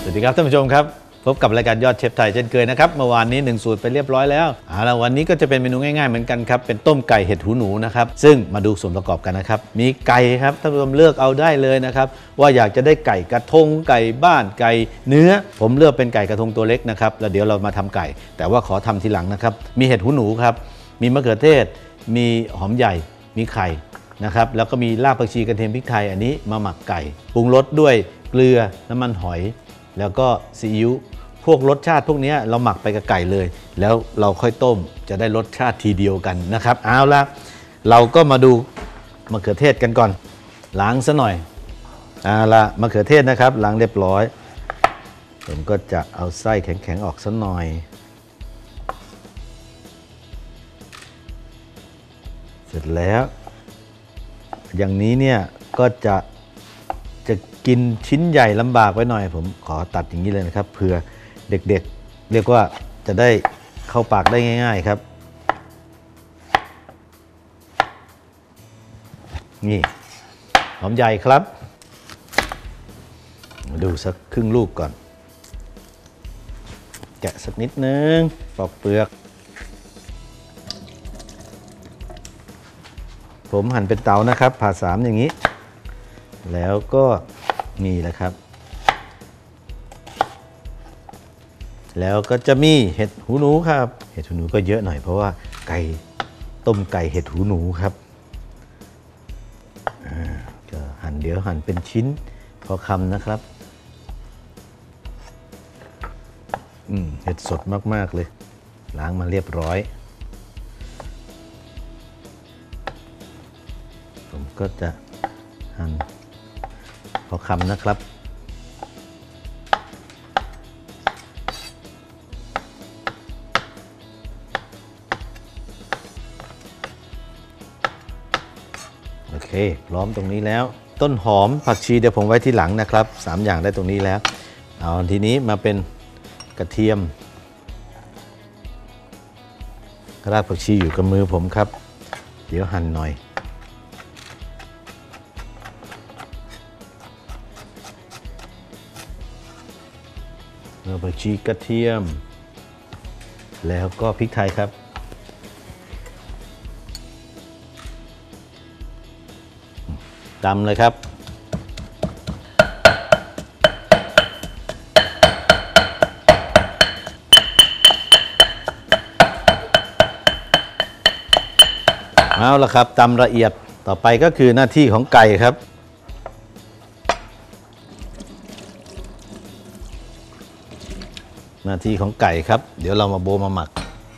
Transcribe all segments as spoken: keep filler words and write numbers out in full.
วัสดีครับท่านผู้ชมครับพบกับรายการยอดเชฟไทยเช่นเคยนะครับเมื่อวานนี้หนึ่งสูตรไปเรียบร้อยแล้วเอาละวันนี้ก็จะเป็นเมนูง่ายๆเหมือนกันครับเป็นต้มไก่เห็ดหูหนูนะครับซึ่งมาดูส่วนประกอบกันนะครับมีไก่ครับท่านผู้ชมเลือกเอาได้เลยนะครับว่าอยากจะได้ไก่กระทงไก่บ้านไก่เนื้อผมเลือกเป็นไก่กระทงตัวเล็กนะครับแล้วเดี๋ยวเรามาทำไก่แต่ว่าขอทำทีหลังนะครับมีเห็ดหูหนูครับมีมะเขือเทศมีหอมใหญ่มีไข่นะครับแล้วก็มีรากผักชีกระเทียมพริกไทยอันนี้มาหมักไก่ปรุงรสด้วยเกลือน้ำมันหอยแล้วก็ซีอิ๊วพวกรสชาติพวกนี้เราหมักไปกับไก่เลยแล้วเราค่อยต้มจะได้รสชาติทีเดียวกันนะครับเอาละเราก็มาดูมะเขือเทศกันก่อนล้างซะหน่อยเอาละมะเขือเทศนะครับล้างเรียบร้อยผมก็จะเอาไส้แข็งๆออกซะหน่อยเสร็จแล้วอย่างนี้เนี่ยก็จะจะกินชิ้นใหญ่ลำบากไว้หน่อยผมขอตัดอย่างนี้เลยนะครับเผื่อเด็กๆเรียกว่าจะได้เข้าปากได้ง่ายๆครับนี่หอมใหญ่ครับมาดูสักครึ่งลูกก่อนแกะสักนิดนึงปอกเปลือกผมหั่นเป็นเต๋านะครับผ่าสามอย่างนี้แล้วก็นี่แหละครับแล้วก็จะมีเห็ดหูหนูครับเห็ดหูหนูก็เยอะหน่อยเพราะว่าไก่ต้มไก่เห็ดหูหนูครับก็หั่นเดี๋ยวหั่นเป็นชิ้นพอคำนะครับอืมเห็ดสดมากๆเลยล้างมาเรียบร้อยผมก็จะหั่นพอคำนะครับโอเคพร้อมตรงนี้แล้วต้นหอมผักชีเดี๋ยวผมไว้ที่หลังนะครับสามอย่างได้ตรงนี้แล้วเอาทีนี้มาเป็นกระเทียมรากผักชีอยู่กับมือผมครับเดี๋ยวหั่นหน่อยรากผักชีกระเทียมแล้วก็พริกไทยครับตำเลยครับเอาละครับตำละเอียดต่อไปก็คือหน้าที่ของไก่ครับหน้าที่ของไก่ครับเดี๋ยวเรามาโบมาหมัก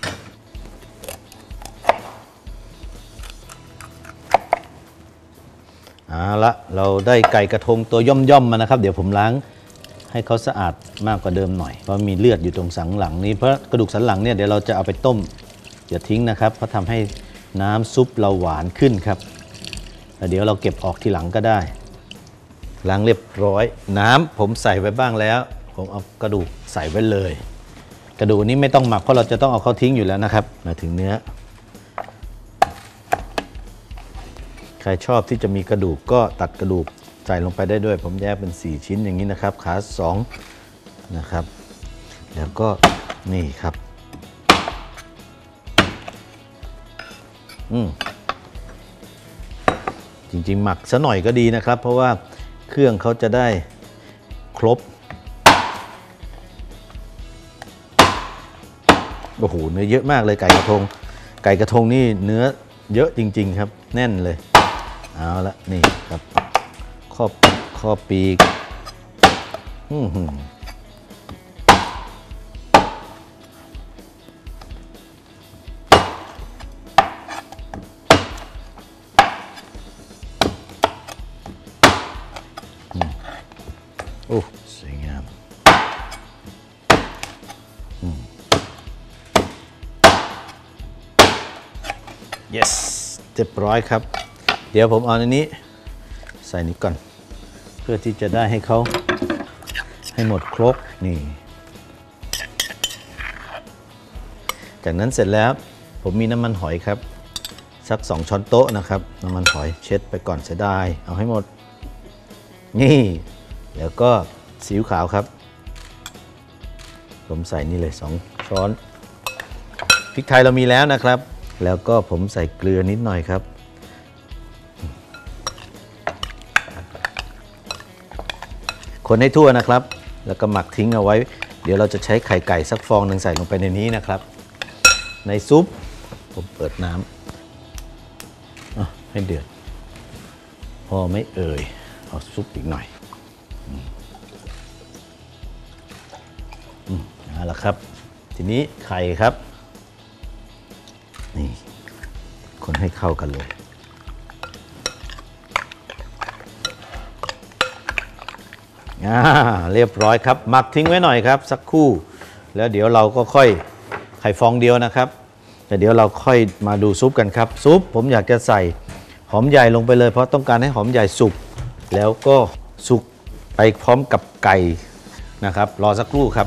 เอาละเราได้ไก่กระทงตัวย่อมๆมานะครับเดี๋ยวผมล้างให้เขาสะอาดมากกว่าเดิมหน่อยเพราะมีเลือดอยู่ตรงสันหลังนี้เพราะกระดูกสันหลังเนี่ยเดี๋ยวเราจะเอาไปต้มอย่าทิ้งนะครับเพราะทำให้น้ำซุปเราหวานขึ้นครับแล้วเดี๋ยวเราเก็บออกทีหลังก็ได้ล้างเรียบร้อยน้ำผมใส่ไว้บ้างแล้วผมเอากระดูกใส่ไว้เลยกระดูกนี้ไม่ต้องหมักเพราะเราจะต้องเอาเขาทิ้งอยู่แล้วนะครับมาถึงเนื้อใครชอบที่จะมีกระดูกก็ตัดกระดูกใส่ลงไปได้ด้วยผมแยกเป็นสี่ชิ้นอย่างนี้นะครับขาสองนะครับแล้วก็นี่ครับอืมจริงๆหมักซะหน่อยก็ดีนะครับเพราะว่าเครื่องเขาจะได้ครบโอ้โหเนื้อเยอะมากเลยไก่กระทงไก่กระทงนี่เนื้อเยอะจริงๆครับแน่นเลยเอาละนี่ครับข้อข้อปีกอืมโอ้สวยงามyes เรียบร้อยครับเดี๋ยวผมเอาในนี้ใส่นี้ก่อนเพื่อที่จะได้ให้เขาให้หมดครบนี่จากนั้นเสร็จแล้วผมมีน้ำมันหอยครับสักสองช้อนโต๊ะนะครับน้ำมันหอยเช็ดไปก่อนเสียดายเอาให้หมดนี่แล้วก็ซีอิ๊วขาวครับผมใส่นี่เลยสองช้อนพริกไทยเรามีแล้วนะครับแล้วก็ผมใส่เกลือนิดหน่อยครับคนให้ทั่วนะครับแล้วก็หมักทิ้งเอาไว้เดี๋ยวเราจะใช้ไข่ไก่สักฟองหนึ่งใส่ลงไปในนี้นะครับในซุปผมเปิดน้ำให้เดือดพอไม่เอ่ยเอาซุปอีกหน่อยเอาละครับทีนี้ไข่ครับนี่คนให้เข้ากันเลยอ่าเรียบร้อยครับหมักทิ้งไว้หน่อยครับสักครู่แล้วเดี๋ยวเราก็ค่อยไข่ฟองเดียวนะครับแต่เดี๋ยวเราค่อยมาดูซุปกันครับซุปผมอยากจะใส่หอมใหญ่ลงไปเลยเพราะต้องการให้หอมใหญ่สุกแล้วก็สุกไปพร้อมกับไก่นะครับรอสักครู่ครับ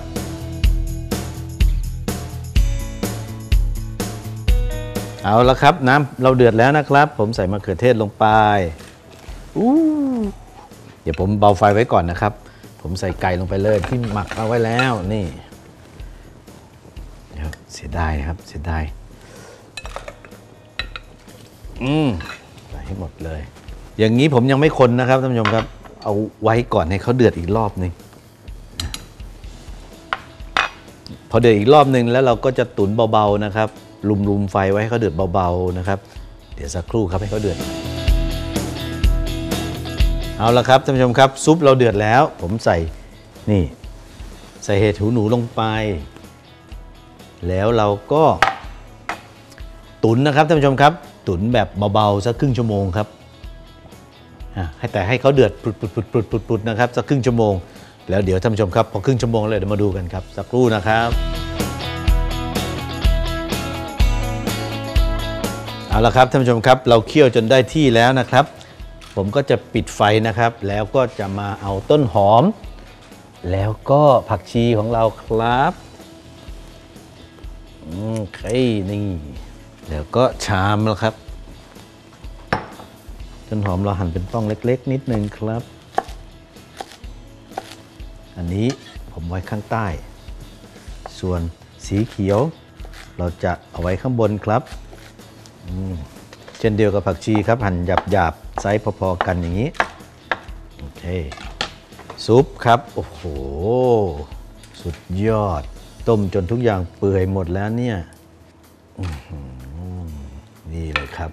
เอาละครับน้ำเราเดือดแล้วนะครับผมใส่มะเขือเทศลงไปอู้เดี๋ยวผมเบาไฟไว้ก่อนนะครับผมใส่ไก่ลงไปเลยที่หมักเอาไว้แล้วนี่เสียดายนะครับเสียดายอืมใส่ให้หมดเลยอย่างนี้ผมยังไม่คนนะครับท่านผู้ชมครับเอาไว้ก่อนให้เขาเดือดอีกรอบนึงพอเดือดอีกรอบนึงแล้วเราก็จะตุ๋นเบาๆนะครับลุมๆไฟไว้ให้เขาเดือดเบาๆนะครับเดี๋ยวสักครู่ครับให้เขาเดือดเอาละครับท่านผู้ชมครับซุปเราเดือดแล้วผมใส่นี่ใส่เห็ดหูหนูลงไปแล้วเราก็ตุ๋นนะครับท่านผู้ชมครับตุ๋นแบบเบาๆสักครึ่งชั่วโมงครับให้แต่ให้เขาเดือดปุดๆๆๆๆนะครับสักครึ่งชั่วโมงแล้วเดี๋ยวท่านผู้ชมครับพอครึ่งชั่วโมงเลยเดี๋ยวมาดูกันครับสักครู่นะครับเอาละครับท่านผู้ชมครับเราเคี่ยวจนได้ที่แล้วนะครับผมก็จะปิดไฟนะครับแล้วก็จะมาเอาต้นหอมแล้วก็ผักชีของเราครับโอเคนี่แล้วก็ชามแล้วครับต้นหอมเราหั่นเป็นต้องเล็กๆนิดนึงครับอันนี้ผมไว้ข้างใต้ส่วนสีเขียวเราจะเอาไว้ข้างบนครับเช่นเดียวกับผักชีครับหั่นหยาบๆไซส์พอๆกันอย่างนี้โอเคซุปครับโอ้โหสุดยอดต้มจนทุกอย่างเปื่อยหมดแล้วเนี่ยนี่เลยครับ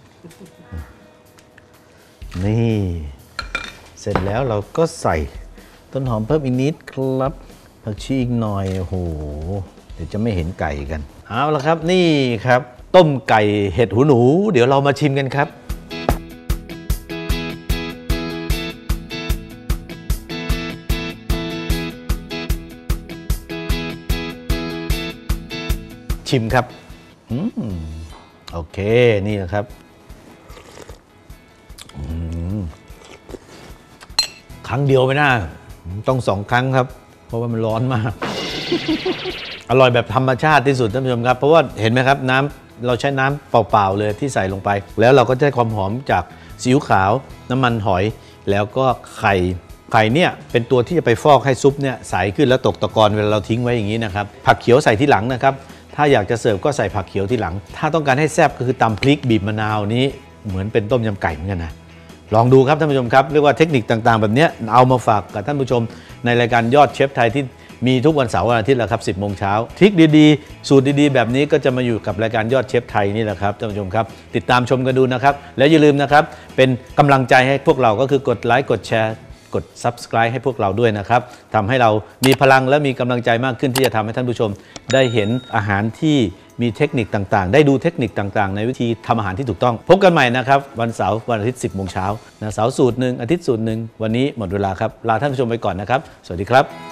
นี่เสร็จแล้วเราก็ใส่ต้นหอมเพิ่มอีกนิดครับผักชีอีกหน่อยโอ้โหเดี๋ยวจะไม่เห็นไก่กันเอาละครับนี่ครับต้มไก่เห็ดหูหนูเดี๋ยวเรามาชิมกันครับชิมครับอืมโอเคนี่นะครับครั้งเดียวไม่น่าต้องสองครั้งครับเพราะว่ามันร้อนมาก อร่อยแบบธรรมชาติที่สุดท่านผู้ชมครับเพราะว่าเห็นไหมครับน้ำเราใช้น้ำเปล่าๆเลยที่ใส่ลงไปแล้วเราก็ได้ความหอมจากซีอิ๊วขาวน้ำมันหอยแล้วก็ไข่ไข่เนี่ยเป็นตัวที่จะไปฟอกให้ซุปเนี่ยใสขึ้นแล้วตกตะกอนเวลาเราทิ้งไว้อย่างนี้นะครับผักเขียวใส่ที่หลังนะครับถ้าอยากจะเสิร์ฟก็ใส่ผักเขียวที่หลังถ้าต้องการให้แซ่บก็คือตำพริกบีบมะนาวนี้เหมือนเป็นต้มยำไก่เหมือนกันนะลองดูครับท่านผู้ชมครับเรียกว่าเทคนิคต่างๆแบบนี้เอามาฝากกับท่านผู้ชมในรายการยอดเชฟไทยที่มีทุกวันเสาร์วันอาทิตย์แหละครับสิบโมงเช้าทริคดีๆสูตรดีๆแบบนี้ก็จะมาอยู่กับรายการยอดเชฟไทยนี่แหละครับท่านผู้ชมครับติดตามชมกันดูนะครับแล้วอย่าลืมนะครับเป็นกำลังใจให้พวกเราก็คือกดไลค์กดแชร์กด ซับสไครบ์ ให้พวกเราด้วยนะครับทำให้เรามีพลังและมีกำลังใจมากขึ้นที่จะทำให้ท่านผู้ชมได้เห็นอาหารที่มีเทคนิคต่างๆได้ดูเทคนิคต่างๆในวิธีทำอาหารที่ถูกต้องพบกันใหม่นะครับวันเสาร์วันอาทิตย์สิบโมงเช้านะเสาร์สูตรหนึ่งอาทิตย์สูตรหนึ่งวันนี้หมดเวลาครับลาท่านผู้ชมไปก่อนนะครับสวัสดีครับ